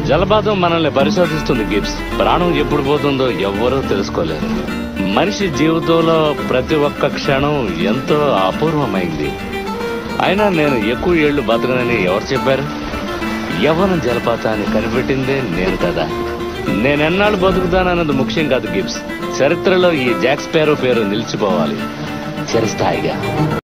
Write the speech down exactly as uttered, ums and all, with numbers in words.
జలపాతం మనల్ని పరిశోధిస్తుంది గిబ్స్. ప్రాణం ఎప్పుడు పోతుందో ఎవ్వరూ తెలుసుకోలేరు. మనిషి జీవితంలో ప్రతి ఒక్క క్షణం ఎంతో అపూర్వమైంది. అయినా నేను ఎక్కువ ఏళ్లు బతకనని ఎవరు చెప్పారు? యవ్వనం జలపాతాన్ని కనిపెట్టిందే నేను కదా. నేనెన్నాళ్ళు బతుకుతానన్నది ముఖ్యం కాదు గిబ్స్. చరిత్రలో ఈ జాక్ స్పారో పేరు నిలిచిపోవాలి చిరస్థాయిగా.